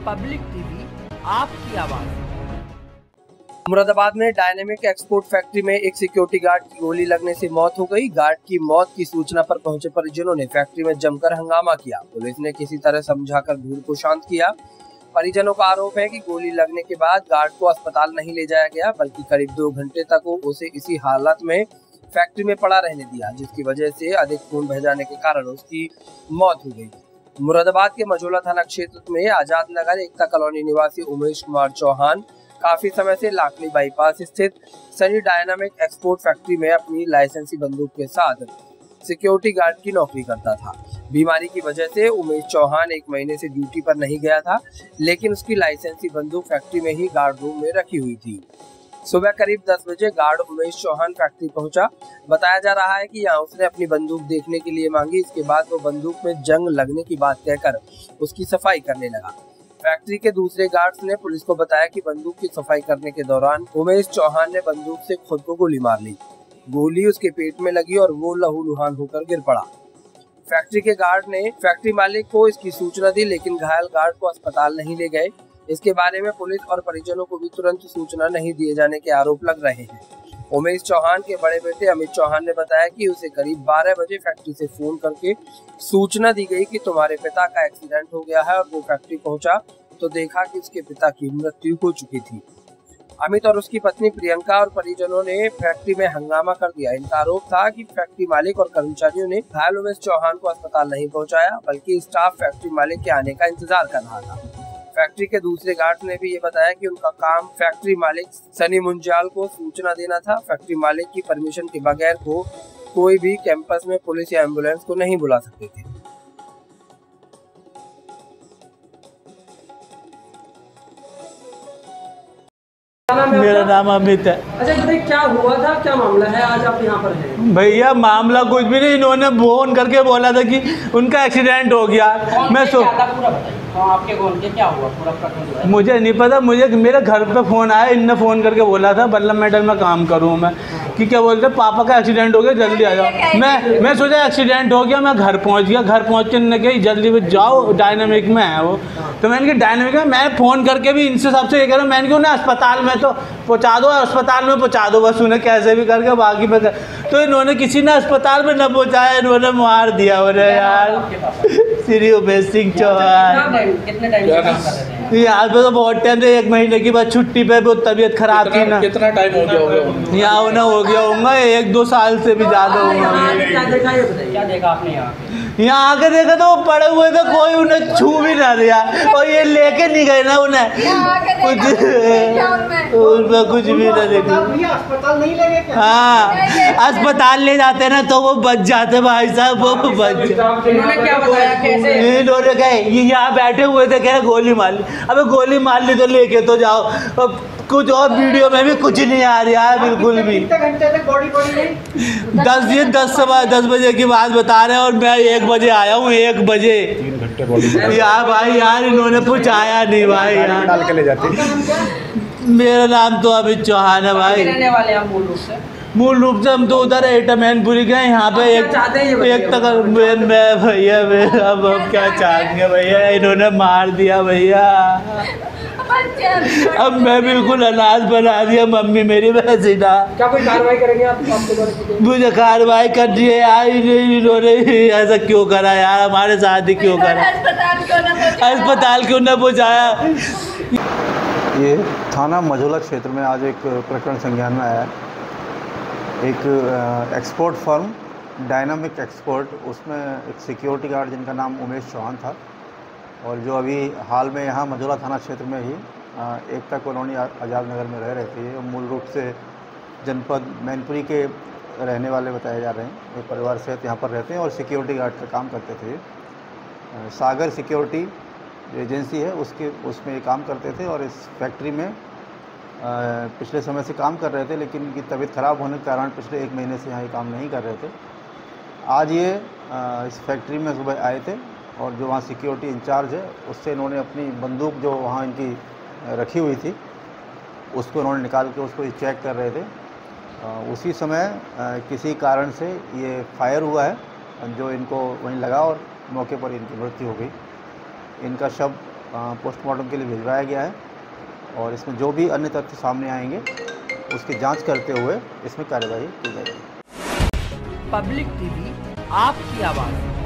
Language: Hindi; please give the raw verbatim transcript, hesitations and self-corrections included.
पब्लिक टीवी, आपकी आवाज। मुरादाबाद में डायनेमिक एक्सपोर्ट फैक्ट्री में एक सिक्योरिटी गार्ड की गोली लगने से मौत हो गई। गार्ड की मौत की सूचना पर पहुंचे परिजनों ने फैक्ट्री में जमकर हंगामा किया। पुलिस ने किसी तरह समझाकर भीड़ को शांत किया। परिजनों का आरोप है कि गोली लगने के बाद गार्ड को अस्पताल नहीं ले जाया गया, बल्कि करीब दो घंटे तक उसे इसी हालत में फैक्ट्री में पड़ा रहने दिया, जिसकी वजह से अधिक खून बह जाने के कारण उसकी मौत हो गई। मुरादाबाद के मझोला थाना क्षेत्र में आजाद नगर एकता कॉलोनी निवासी उमेश कुमार चौहान काफी समय से लाखनी बाईपास स्थित सनी डायनामिक एक्सपोर्ट फैक्ट्री में अपनी लाइसेंसी बंदूक के साथ सिक्योरिटी गार्ड की नौकरी करता था। बीमारी की वजह से उमेश चौहान एक महीने से ड्यूटी पर नहीं गया था, लेकिन उसकी लाइसेंसी बंदूक फैक्ट्री में ही गार्ड रूम में रखी हुई थी। सुबह करीब दस बजे गार्ड उमेश चौहान फैक्ट्री पहुंचा। बताया जा रहा है कि यहाँ उसने अपनी बंदूक देखने के लिए मांगी। इसके बाद वो बंदूक में जंग लगने की बात कहकर उसकी सफाई करने लगा। फैक्ट्री के दूसरे गार्ड्स ने पुलिस को बताया कि बंदूक की सफाई करने के दौरान उमेश चौहान ने बंदूक से खुद को गोली मार ली। गोली उसके पेट में लगी और वो लहूलुहान होकर गिर पड़ा। फैक्ट्री के गार्ड ने फैक्ट्री मालिक को इसकी सूचना दी, लेकिन घायल गार्ड को अस्पताल नहीं ले गए। इसके बारे में पुलिस और परिजनों को भी तुरंत सूचना नहीं दिए जाने के आरोप लग रहे हैं। उमेश चौहान के बड़े बेटे अमित चौहान ने बताया कि उसे करीब बारह बजे फैक्ट्री से फोन करके सूचना दी गई कि तुम्हारे पिता का एक्सीडेंट हो गया है, और वो फैक्ट्री पहुंचा तो देखा कि उसके पिता की मृत्यु हो चुकी थी। अमित और उसकी पत्नी प्रियंका और परिजनों ने फैक्ट्री में हंगामा कर दिया। इनका आरोप था कि फैक्ट्री मालिक और कर्मचारियों ने घायल उमेश चौहान को अस्पताल नहीं पहुंचाया, बल्कि स्टाफ फैक्ट्री मालिक के आने का इंतजार कर रहा था। फैक्ट्री के दूसरे गार्ड ने भी ये बताया कि उनका काम फैक्ट्री मालिक सनी मुंजाल को सूचना देना था। फैक्ट्री मालिक की परमिशन के बगैर को कोई भी कैंपस में पुलिस या एम्बुलेंस को नहीं बुला सकते थे। मेरा नाम अमित है। अच्छा बताइए, क्या हुआ था, क्या मामला है, आज आप यहाँ पर हैं? भैया मामला कुछ भी नहीं, इन्होंने फोन करके बोला था कि उनका एक्सीडेंट हो गया। मैं सो पूरा बताइए, आपके कौन के क्या हुआ पूरा प्रकरण? मुझे नहीं पता, मुझे मेरे घर पे फ़ोन आया। इनने फ़ोन करके बोला था बल्लभ मेडल में काम करूँ मैं, कि क्या बोलते पापा का एक्सीडेंट हो गया, जल्दी आ जाओ। मैं मैं सोचा एक्सीडेंट हो गया, मैं घर पहुंच गया। घर पहुंच के इन्होंने कही जल्दी जाओ, डायनामिक में है वो। तो मैंने कहा डायनामिक में, मैं फ़ोन करके भी इनसे सबसे ये कह रहा हूँ, मैंने क्यों ना अस्पताल में तो पहुँचा दो, अस्पताल में पहुँचा दो बस उन्हें कैसे भी करके, बाकी पे कर। तो इन्होंने किसी ने अस्पताल में न पहुँचाया, इन्होंने मार दिया उन्हें यार। श्री उमेश सिंह चौहान कितने टाइम से काम कर रहे हैं? यहाँ पे तो बहुत टाइम से, एक महीने की बाद छुट्टी पे भी तबीयत खराब थी ना। कितना टाइम हो गया होगा यहाँ उन्हें हो गया होगा एक दो साल से भी ज़्यादा होगा। क्या देखा ये बताइए, क्या देखा आपने यहाँ? यहाँ आके देखा तो वो पड़े हुए थे, कोई उन्हें छू भी ना दिया, और ये लेके नहीं गए ना उन्हें कुछ, उनमें कुछ भी ना देखा। अस्पताल नहीं ले गए? हाँ अस्पताल ले जाते ना तो वो बच जाते भाई साहब, वो बच। इन्होंने क्या बताया, कैसे? इन्होंने कहे ये यहाँ बैठे हुए थे, कह गोली मार ली। अबे गोली मार ली तो लेके तो जाओ। अब कुछ और वीडियो में भी कुछ नहीं आ रहा है बिल्कुल भी। कितने घंटे तक बॉडी बॉडी नहीं? दस ये दस सवा दस बजे की बात बता रहे हैं, और मैं एक बजे आया हूँ। एक बजे तीन घंटे बॉडी यार भाई यार इन्होंने पहुँचाया नहीं भाई यार। डाल के ले जाते। मेरा नाम तो अमित चौहान है भाई। रहने वाले हैं मूल रूप से? मूल रूप से हम तो उधर एटा मैनपुरी गए। यहाँ पे एक एक तक मैं भैया अब अब क्या चाहेंगे भैया, इन्होंने मार दिया भैया। अब मैं बिल्कुल अनाथ बना दिया मम्मी मेरी वैसे ना। क्या कोई कार्रवाई करेंगे आप? आपको मुझे कार्रवाई कर दी है यार, इन्होंने ऐसा क्यों करा यार, हमारे साथ ही क्यों करा, अस्पताल क्यों न पहुँचाया। ये थाना मझोला क्षेत्र में आज एक प्रकरण संज्ञान में आया। एक एक्सपोर्ट फर्म डायनामिक एक्सपोर्ट, उसमें एक सिक्योरिटी गार्ड जिनका नाम उमेश चौहान था, और जो अभी हाल में यहाँ मझोला थाना क्षेत्र में ही एकता कॉलोनी आजाद नगर में रह रहे थे। ये मूल रूप से जनपद मैनपुरी के रहने वाले बताए जा रहे हैं। ये परिवार सहित यहाँ पर रहते हैं और सिक्योरिटी गार्ड का काम करते थे। सागर सिक्योरिटी एजेंसी है उसके उसमें ये काम करते थे, और इस फैक्ट्री में पिछले समय से काम कर रहे थे, लेकिन इनकी तबीयत ख़राब होने के कारण पिछले एक महीने से यहाँ ये काम नहीं कर रहे थे। आज ये इस फैक्ट्री में सुबह आए थे, और जो वहाँ सिक्योरिटी इंचार्ज है उससे इन्होंने अपनी बंदूक जो वहाँ इनकी रखी हुई थी उसको इन्होंने निकाल के उसको चेक कर रहे थे। उसी समय किसी कारण से ये फायर हुआ है, जो इनको वहीं लगा और मौके पर इनकी मृत्यु हो गई। इनका शव पोस्टमार्टम के लिए भिजवाया गया है और इसमें जो भी अन्य तथ्य सामने आएंगे उसकी जांच करते हुए इसमें कार्यवाही की जाएगी। पब्लिक टीवी आपकी आवाज़।